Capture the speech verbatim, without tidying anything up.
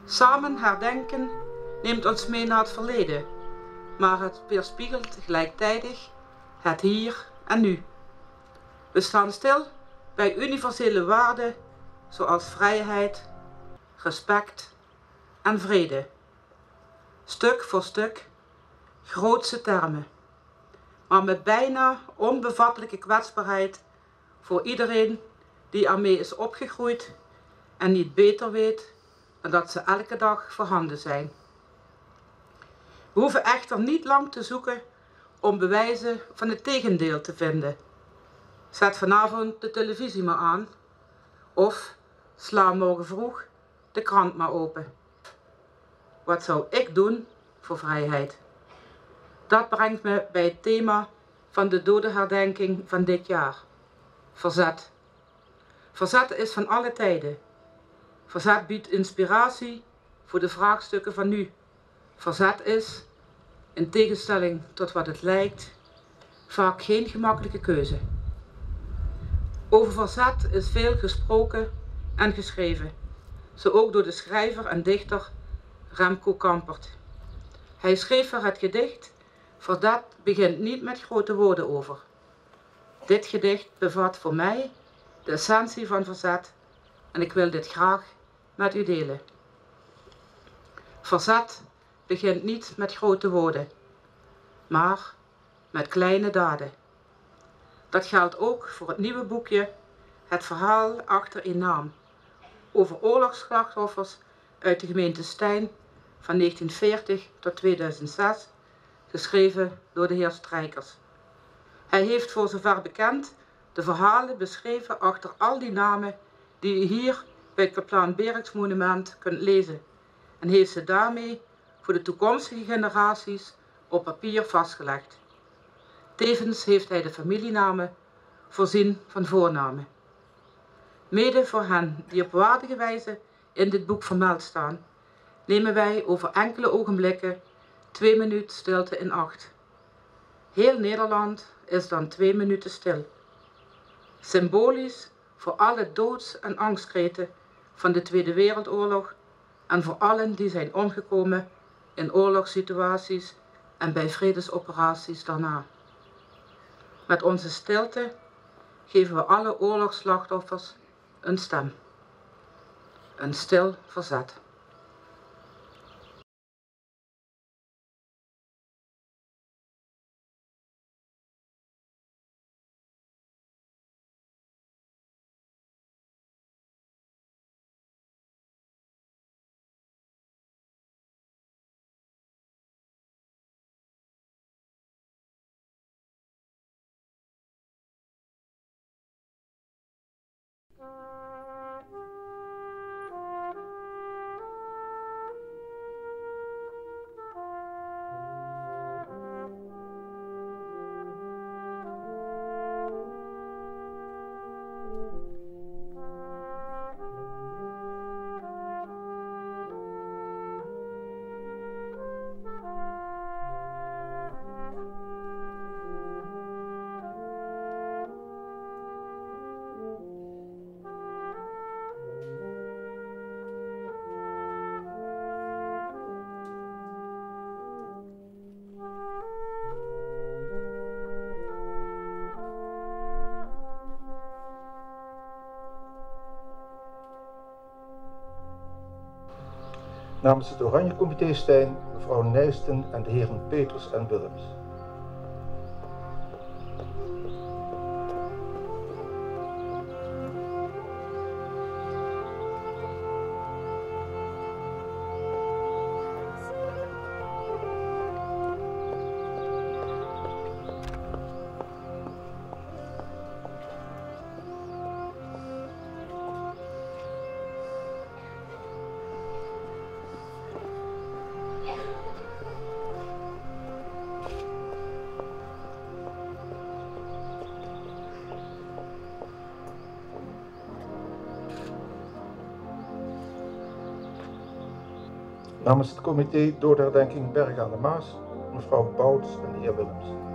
Samen herdenken neemt ons mee naar het verleden, maar het weerspiegelt gelijktijdig het hier en nu. We staan stil bij universele waarden zoals vrijheid, respect en vrede. Stuk voor stuk grootse termen, maar met bijna onbevattelijke kwetsbaarheid voor iedereen die ermee is opgegroeid en niet beter weet dan dat ze elke dag voorhanden zijn. We hoeven echter niet lang te zoeken om bewijzen van het tegendeel te vinden. Zet vanavond de televisie maar aan of sla morgen vroeg de krant maar open. Wat zou ik doen voor vrijheid? Dat brengt me bij het thema van de dodenherdenking van dit jaar. Verzet. Verzet is van alle tijden. Verzet biedt inspiratie voor de vraagstukken van nu. Verzet is, in tegenstelling tot wat het lijkt, vaak geen gemakkelijke keuze. Over verzet is veel gesproken en geschreven, zo ook door de schrijver en dichter Remco Kampert. Hij schreef er het gedicht Verzet begint niet met grote woorden over. Dit gedicht bevat voor mij de essentie van verzet en ik wil dit graag met u delen. Verzet begint niet met grote woorden, maar met kleine daden. Dat geldt ook voor het nieuwe boekje Het verhaal achter een naam, over oorlogsslachtoffers uit de gemeente Stein van negentienveertig tot tweeduizend zes, geschreven door de heer Strijkers. Hij heeft voor zover bekend de verhalen beschreven achter al die namen die u hier bij het Kaplaan Berks monument kunt lezen en heeft ze daarmee voor de toekomstige generaties op papier vastgelegd. Tevens heeft hij de familienamen voorzien van voornamen. Mede voor hen die op waardige wijze in dit boek vermeld staan, nemen wij over enkele ogenblikken twee minuten stilte in acht. Heel Nederland is dan twee minuten stil. Symbolisch voor alle doods- en angstkreten van de Tweede Wereldoorlog en voor allen die zijn omgekomen in oorlogssituaties en bij vredesoperaties daarna. Met onze stilte geven we alle oorlogsslachtoffers een stem. Een stil verzet. Namens het Oranje Comité Stein, mevrouw Nijsten en de heren Peters en Willems. Namens het comité Dodenherdenking Bergen aan de Maas, mevrouw Bouts en de heer Willems.